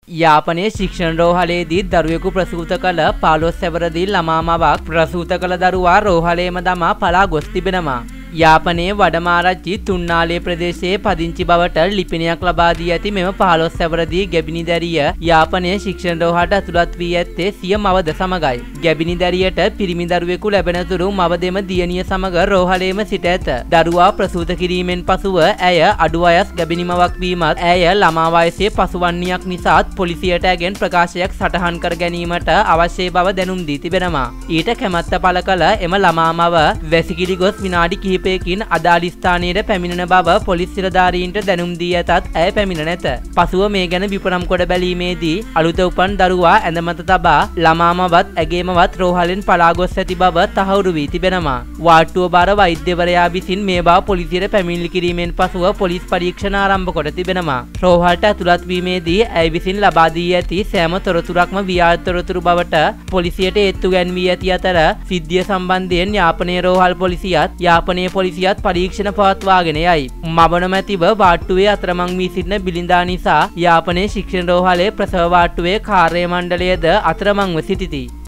යාපනයේ ශික්ෂණ රෝහලේදී දරුවෙකු ප්‍රසූත කළ 15 සැවරදී ළමා මවක් ප්‍රසූත කළ දරුවා රෝහලේම දමා පලා ගොස් තිබෙනවා. යාපනයේ වඩමාරච්චි තුන්නාලේ ප්‍රදේශයේ පදිංචි බවට ලිපිනයක් ලබා දී ඇති මෙම 15 සැවරදී ගැබිනි දැරිය යාපනයේ ශික්ෂණ රෝහලට ඇතුළත් වී ඇත්තේ සිය මවද සමගයි. ගැබිනි දැරියට පිරිමි දරුවෙකු ලැබෙනතුරු මව දෙම දියණිය සමග රෝහලේම සිට ඇත. දරුවා ප්‍රසූත කිරීමෙන් පසුව ඇය අඩු වයස් ගැබිනි මවක් වීමත් ඇය ළමා වයසේ පසුවන්නියක් නිසාත් පොලිසියට ඇගෙන් ප්‍රකාශයක් සටහන් කර ගැනීමට අවශ්‍ය බව දැනුම් දී තිබෙනවා. ඊට කැමැත්ත පළ කළ එම ළමා මව වැසිකිලි ගොස් විනාඩි කිහිපයකින් අදාළ ස්ථානයට පැමිණෙන බව පොලිස් නිලධාරීන්ට දැනුම් දී ඇතත් ඇය පැමිණ නැත. පසුව මේ ගැන විපරම් කොට බැලීමේදී අලුත උපන් දරුවා ඇඳ මත තබා ළමා මවත් ඇගේමවත් රෝහලෙන් පලා ගොස් ඇති බව තහවුරු වී තිබෙනවා. වාට්ටුව බර වෛද්‍යවරයා විසින් මේ බව පොලිසියට පැමිණිලි කිරීමෙන් පසුව පොලිස් පරීක්ෂණ ආරම්භ කොට තිබෙනවා. රෝහලට ඇතුළත් වීමේදී ඇය විසින් ලබා දී ඇති සෑම තොරතුරක්ම ව්‍යාජ තොරතුරු බවට පොලිසියට ඒත්තු ගැන්වී ඇති අතර සිද්ධිය සම්බන්ධයෙන් යාපනයේ රෝහල් පොලිසියත් යාපනයේ පොලිසියත් පරීක්ෂණ පවත්වාගෙන යයි. මව නොමැතිව වාට්ටුවේ අතරමං වී සිටින බිලිඳා නිසා යාපනයේ ශික්ෂණ රෝහලේ ප්‍රසව වාට්ටුවේ කාර්ය මණ්ඩලයද අතරමංව සිටිති.